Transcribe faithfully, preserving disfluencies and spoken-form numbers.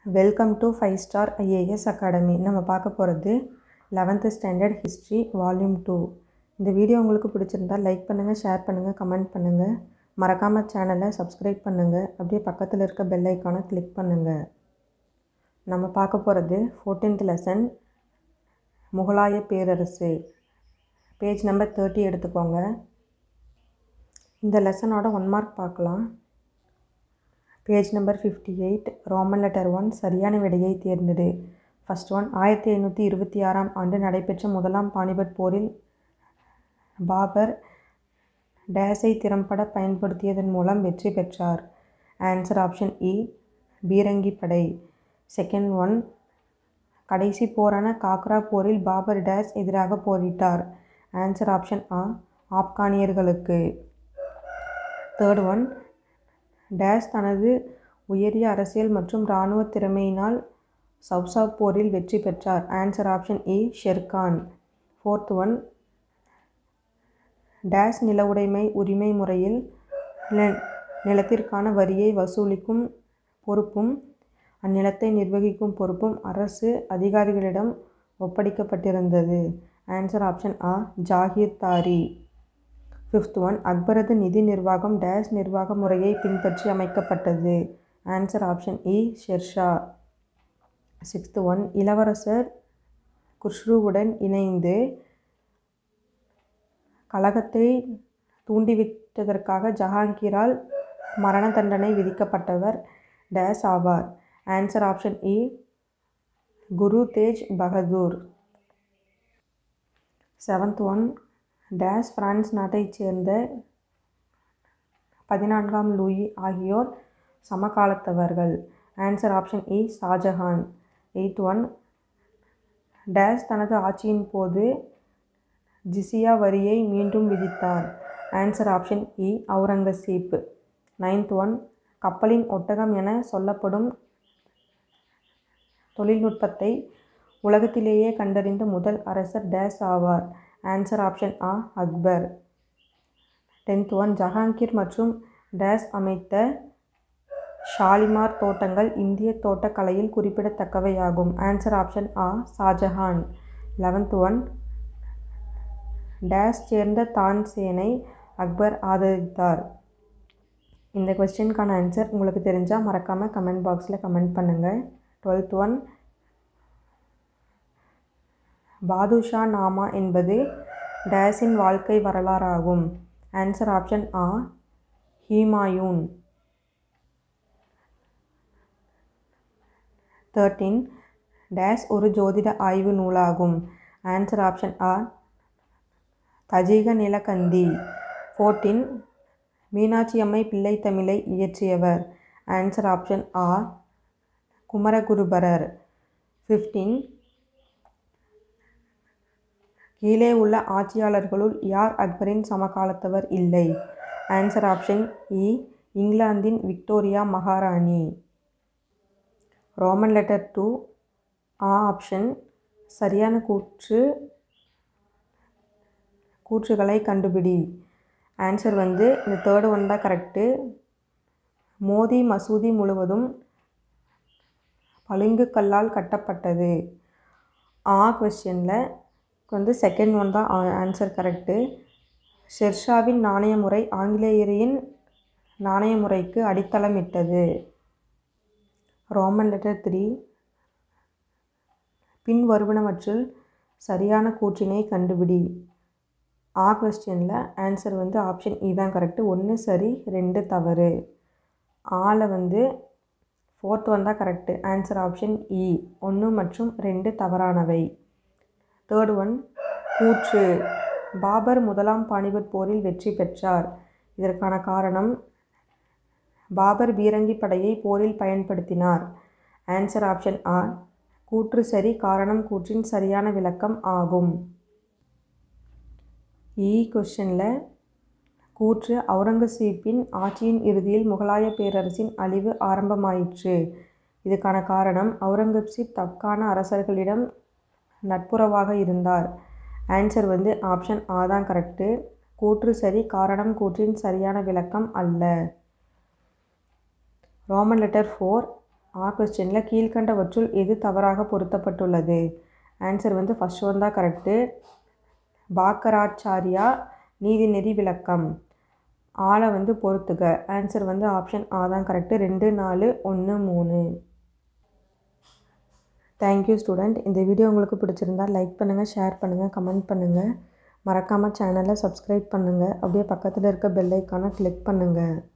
Welcome to five star IAS academy. நம்ம பார்க்க போகிறது eleventh standard history volume two. இந்த வீடியோ உங்களுக்கு பிடிச்சிருந்தால் லைக் பண்ணுங்கள், ஷேர் பண்ணுங்கள், கமெண்ட் பண்ணுங்கள். மறக்காமல் சேனலை சப்ஸ்கிரைப் பண்ணுங்கள். அப்படியே பக்கத்தில் இருக்க பெல் ஐக்கானை கிளிக் பண்ணுங்கள். நம்ம பார்க்க போகிறது ஃபோர்டீன்த் லெசன் முகலாய பேரரசு. பேஜ் நம்பர் தேர்ட்டி எடுத்துக்கோங்க. இந்த லெசனோட ஒன் மார்க் பார்க்கலாம். Page number fifty eight, roman letter one, சரியான விடையை தேர்ந்தெடு. ஃபஸ்ட் ஒன், ஆயிரத்தி ஐநூற்றி இருபத்தி ஆறாம் ஆண்டு நடைபெற்ற முதலாம் பானிபட் போரில் பாபர் டேஸை திறம்பட பயன்படுத்தியதன் மூலம் வெற்றி பெற்றார். ஆன்சர் ஆப்ஷன் இ, பீரங்கி படை. செகண்ட் ஒன், கடைசி போரான காக்ரா போரில் பாபர் டேஸ் எதிராக போரிட்டார். ஆன்சர் ஆப்ஷன் ஆ, ஆப்கானியர்களுக்கு. தேர்ட் ஒன், டேஸ் தனது உயரிய அரசியல் மற்றும் இராணுவ திறமையினால் சவ்சா போரில் வெற்றி பெற்றார். ஆன்சர் ஆப்ஷன் இ, ஷெர்கான். ஃபோர்த் ஒன், டேஸ் நில உடைமை உரிமை முறையில் நிலத்திற்கான வரியை வசூலிக்கும் பொறுப்பும் அந்நிலத்தை நிர்வகிக்கும் பொறுப்பும் அரசு அதிகாரிகளிடம் ஒப்படைக்கப்பட்டிருந்தது. ஆன்சர் ஆப்ஷன் ஆ, ஜாகீர்தாரி. ஃபிஃப்த் ஒன், அக்பரது நிதி நிர்வாகம் டேஸ் நிர்வாக முறையை பின்பற்றி அமைக்கப்பட்டது. ஆன்சர் ஆப்ஷன் இ, ஷெர்ஷா. சிக்ஸ்த் ஒன், இளவரசர் குஷ்ருவுடன் இணைந்து கலகத்தை தூண்டிவிட்டதற்காக ஜஹாங்கீரால் மரண தண்டனை விதிக்கப்பட்டவர் டேஸ் ஆவார். ஆன்சர் ஆப்ஷன் இ, Guru Tegh Bahadur. Seventh one, dash France நாட்டைச் சேர்ந்த பதினான்காம் லூயி ஆகியோர் சமகாலத்தவர்கள். ஆன்சர் ஆப்ஷன் இ, ஷாஜஹான். எயித் ஒன், டேஸ் தனது ஆட்சியின் போது ஜிசியா வரியை மீண்டும் விதித்தார். ஆன்சர் ஆப்ஷன் இ, அவுரங்கசீப். நைன்த் ஒன், கப்பலின் ஒட்டகம் என சொல்லப்படும் தொழில்நுட்பத்தை உலகத்திலேயே கண்டறிந்த முதல் அரசர் டேஸ் ஆவார். ஆன்சர் ஆப்ஷன் ஆ, அக்பர். டென்த் ஒன், ஜஹாங்கீர் மற்றும் டேஸ் அமைத்த ஷாலிமார் தோட்டங்கள் இந்திய தோட்டக்கலையில் குறிப்பிடத்தக்கவையாகும். ஆன்சர் ஆப்ஷன் ஆ, ஷாஜஹான். லெவன்த் ஒன், டேஸ் சேர்ந்த தான்சேனை அக்பர் ஆதரித்தார். இந்த கொஸ்டினுக்கான ஆன்சர் உங்களுக்கு தெரிஞ்சால் மறக்காமல் கமெண்ட் பாக்ஸில் கமெண்ட் பண்ணுங்கள். டுவெல்த் ஒன், பாதுஷா நாமா என்பது டேஸின் வாழ்க்கை வரலாறாகும். ஆன்சர் ஆப்ஷன் ஆ, ஹிமாயூன். தேர்ட்டீன், டேஸ் ஒரு ஜோதிட ஆய்வு நூலாகும். ஆன்சர் ஆப்ஷன் ஆ, தஜீக நிலகந்தி. ஃபோர்டீன், மீனாட்சி அம்மை பிள்ளை தமிழை இயற்றியவர். ஆன்சர் ஆப்ஷன் ஆ, குமரகுருபரர். ஃபிஃப்டீன், கீழே உள்ள ஆட்சியாளர்களுள் யார் அக்பரின் சமகாலத்தவர் இல்லை. ஆன்சர் ஆப்ஷன் இ, இங்கிலாந்தின் விக்டோரியா மகாராணி. ரோமன் லெட்டர் டூ, ஆ ஆப்ஷன், சரியான கூற்று கூற்றுகளை கண்டுபிடி. ஆன்சர் வந்து இந்த தேர்டு ஒன் தான் கரெக்டு. மோதி மசூதி முழுவதும் பளிங்கு கல்லால் கட்டப்பட்டது. ஆ கொஸ்டினில் வந்து செகண்ட் ஒன் தான் ஆன்சர் கரெக்டு. ஷெர்ஷாவின் நாணய முறை ஆங்கிலேயரின் நாணய முறைக்கு அடித்தளமிட்டது. ரோமன் லெட்டர் த்ரீ, பின் வருவனவற்றுள் சரியான கூற்றினை கண்டுபிடி. ஆ கொஸ்டினில் ஆன்சர் வந்து ஆப்ஷன் இ தான் கரெக்டு. ஒன்று சரி, ரெண்டு தவறு. ஆல வந்து ஃபோர்த் ஒன் தான் கரெக்டு. ஆன்சர் ஆப்ஷன் இ, ஒன்று மற்றும் ரெண்டு தவறானவை. தேர்ட் ஒன், கூற்று, பாபர் முதலாம் பானிபட் போரில் வெற்றி பெற்றார். இதற்கான காரணம், பாபர் பீரங்கி படையை போரில் பயன்படுத்தினார். ஆன்சர் ஆப்ஷன் ஆ, கூற்று சரி, காரணம் கூற்றின் சரியான விளக்கம் ஆகும். இ கொஸ்டினில் கூற்று, அவுரங்கசீப்பின் ஆட்சியின் இறுதியில் முகலாய பேரரசின் அழிவு ஆரம்பமாயிற்று. இதுக்கான காரணம், அவுரங்கசீப் தக்கான அரசர்களிடம் நட்புறவாக இருந்தார். ஆன்சர் வந்து ஆப்ஷன் ஆ தான் கரெக்டு. கூற்று சரி, காரணம் கூற்றின் சரியான விளக்கம் அல்ல. ரோமன் லெட்டர் ஃபோர், ஆ கொஸ்டினில் கீழ்கண்டவற்றுள் எது தவறாக பொருத்தப்பட்டுள்ளது? ஆன்சர் வந்து ஃபஸ்ட் ஒன் தான் கரெக்டு. பாக்கராச்சாரியா நீதிநெறி விளக்கம். ஆளை வந்து பொறுத்துக. ஆன்சர் வந்து ஆப்ஷன் ஆ தான் கரெக்டு. ரெண்டு நாலு ஒன்று மூணு. Thank you student. இந்த வீடியோ உங்களுக்கு பிடிச்சிருந்தால் லைக் பண்ணுங்கள், ஷேர் பண்ணுங்கள், கமெண்ட் பண்ணுங்கள். மறக்காமல் சேனலை சப்ஸ்கிரைப் பண்ணுங்கள். அப்படியே பக்கத்தில் இருக்க பெல் ஐக்கானை கிளிக் பண்ணுங்கள்.